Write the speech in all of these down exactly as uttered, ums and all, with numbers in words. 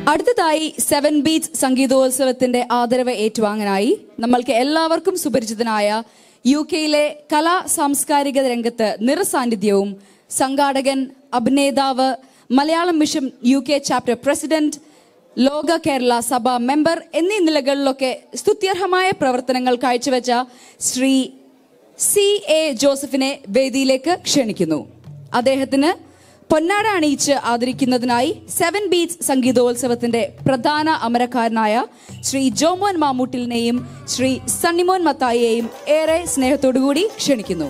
അടുത്തതായി seven beats സംഗീതോത്സവത്തിന്റെ ആദരവ് ഏറ്റുവാങ്ങാനായി നമ്മൾക്ക് എല്ലാവർക്കും സുപരിചിതനായ യു കെയിലെ കലാ സാംസ്കാരിക രംഗത്ത് നിറസാന്നിധ്യവും സംഘാടകൻ, അഭിനേതാവ്, Malayalam mission U K chapter president, Loka Kerala സഭ മെമ്പർ എന്നീ നിലകളിലൊക്കെ സ്തുത്യർഹമായ പ്രവർത്തനങ്ങൾ കാഴ്ചവെച്ച ശ്രീ സി എ ജോസഫിനെ വേദിയിലേക്ക് ക്ഷണിക്കുന്നു. അദ്ദേഹത്തിന് പൊന്നാട അണിയിച്ച് ആദരിക്കുന്നതിനായി സെവൻ ബീറ്റ്സ് സംഗീതോത്സവത്തിന്റെ പ്രധാന അമരക്കാരനായ ശ്രീ ജോമോൻ മാമൂട്ടിലിനെയും ശ്രീ സണ്ണിമോൻ മത്തായിയെയും ഏറെ സ്നേഹത്തോടുകൂടി ക്ഷണിക്കുന്നു.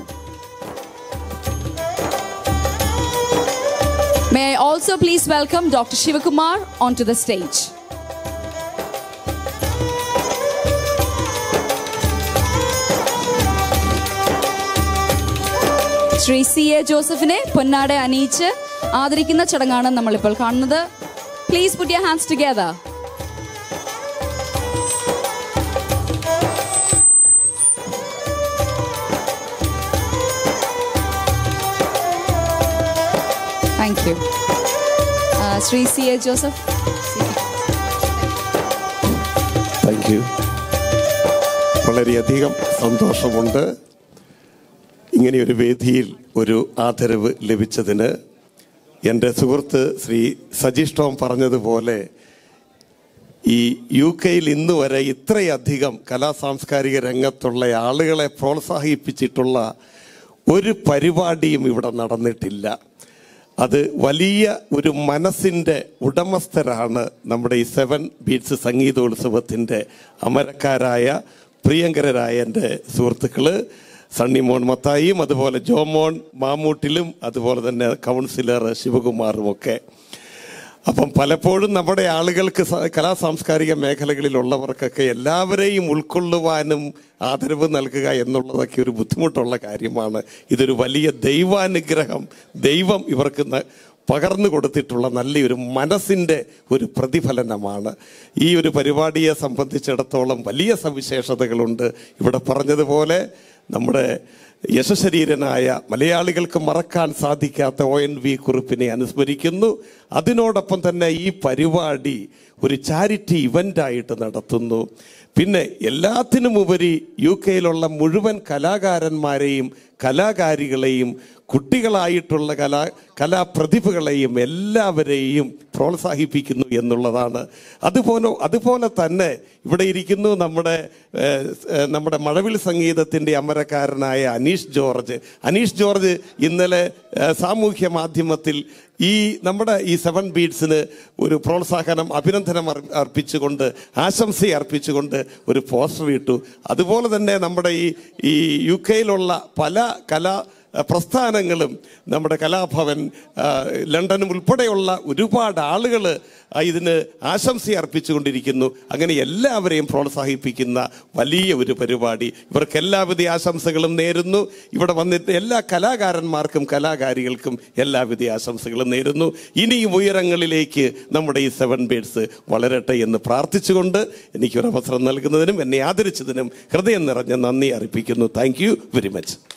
May I also please welcome Doctor Shivakumar onto the stage. Shri C A ജോസഫിനെ പൊന്നാട അണിയിച്ച് ആദരിക്കുന്ന ചടങ്ങാണ് നമ്മളിപ്പോൾ കാണുന്നത്. Please put your hands together. Thank you. Uh, Sri C A Joseph. Thank you. വളരെയധികം സന്തോഷമുണ്ട് ഇങ്ങനെയൊരു വേദിയിൽ ഒരു ആദരവ് ലഭിച്ചതിന്. എൻ്റെ സുഹൃത്ത് ശ്രീ സജീഷ് ടോം പറഞ്ഞതുപോലെ ഈ യു കെയിൽ ഇന്ന് വരെ ഇത്രയധികം കലാ സാംസ്കാരിക രംഗത്തുള്ള ആളുകളെ പ്രോത്സാഹിപ്പിച്ചിട്ടുള്ള ഒരു പരിപാടിയും ഇവിടെ നടന്നിട്ടില്ല. അത് വലിയ ഒരു മനസ്സിൻ്റെ ഉടമസ്ഥരാണ് നമ്മുടെ ഈ സെവൻ ബീറ്റ്സ് സംഗീതോത്സവത്തിൻ്റെ അമരക്കാരായ പ്രിയങ്കരായ എൻ്റെ സുഹൃത്തുക്കൾ സണ്ണിമോൻ മത്തായിയും അതുപോലെ ജോമോൻ മാമൂട്ടിലും അതുപോലെ തന്നെ കൗൺസിലർ ശിവകുമാറും ഒക്കെ. അപ്പം പലപ്പോഴും നമ്മുടെ ആളുകൾക്ക് കലാ സാംസ്കാരിക മേഖലകളിലുള്ളവർക്കൊക്കെ എല്ലാവരെയും ഉൾക്കൊള്ളുവാനും ആദരവ് നൽകുക എന്നുള്ളതൊക്കെ ഒരു ബുദ്ധിമുട്ടുള്ള കാര്യമാണ്. ഇതൊരു വലിയ ദൈവാനുഗ്രഹം, ദൈവം ഇവർക്ക് പകർന്നു കൊടുത്തിട്ടുള്ള നല്ലൊരു മനസ്സിൻ്റെ ഒരു പ്രതിഫലനമാണ്. ഈ ഒരു പരിപാടിയെ സംബന്ധിച്ചിടത്തോളം വലിയ സവിശേഷതകളുണ്ട്. ഇവിടെ പറഞ്ഞതുപോലെ നമ്മുടെ യശശരീരനായ മലയാളികൾക്ക് മറക്കാൻ സാധിക്കാത്ത ഒ എൻ വി കുറുപ്പിനെ അനുസ്മരിക്കുന്നു. അതിനോടൊപ്പം തന്നെ ഈ പരിപാടി ഒരു ചാരിറ്റി ഇവൻ്റായിട്ട് നടത്തുന്നു. പിന്നെ എല്ലാത്തിനുമുപരി യു കെയിലുള്ള മുഴുവൻ കലാകാരന്മാരെയും കലാകാരികളെയും കുട്ടികളായിട്ടുള്ള കലാ കലാപ്രതിഭകളെയും എല്ലാവരെയും പ്രോത്സാഹിപ്പിക്കുന്നു എന്നുള്ളതാണ്. അതുപോലെ അതുപോലെ തന്നെ ഇവിടെ ഇരിക്കുന്നു നമ്മുടെ നമ്മുടെ മഴവിൽ സംഗീതത്തിൻ്റെ അമരക്കാരനായ അനീഷ് ജോർജ്. അനീഷ് ജോർജ് ഇന്നലെ സാമൂഹ്യ മാധ്യമത്തിൽ ഈ നമ്മുടെ ഈ സെവൻ ബീറ്റ്സിന് ഒരു പ്രോത്സാഹനം, അഭിനന്ദനം അർപ്പിച്ചുകൊണ്ട്, ആശംസ അർപ്പിച്ചുകൊണ്ട് ഒരു പോസ്റ്റർ ഇട്ടു. അതുപോലെ തന്നെ നമ്മുടെ ഈ ഈ യു കെയിലുള്ള പല കലാ പ്രസ്ഥാനങ്ങളും, നമ്മുടെ കലാഭവൻ, ലണ്ടനും ഉൾപ്പെടെയുള്ള ഒരുപാട് ആളുകൾ ഇതിന് ആശംസ അർപ്പിച്ചുകൊണ്ടിരിക്കുന്നു. അങ്ങനെ എല്ലാവരെയും പ്രോത്സാഹിപ്പിക്കുന്ന വലിയ ഒരു പരിപാടി. ഇവർക്ക് എല്ലാവിധ ആശംസകളും നേരുന്നു. ഇവിടെ വന്നിട്ട് എല്ലാ കലാകാരന്മാർക്കും കലാകാരികൾക്കും എല്ലാവിധ ആശംസകളും നേരുന്നു. ഇനിയും ഉയരങ്ങളിലേക്ക് നമ്മുടെ ഈ സെവൻ ബീറ്റ്സ് വളരട്ടെ എന്ന് പ്രാർത്ഥിച്ചുകൊണ്ട് എനിക്കൊരു അവസരം നൽകുന്നതിനും എന്നെ ആദരിച്ചതിനും ഹൃദയം നിറഞ്ഞ നന്ദി അർപ്പിക്കുന്നു. Thank you very much.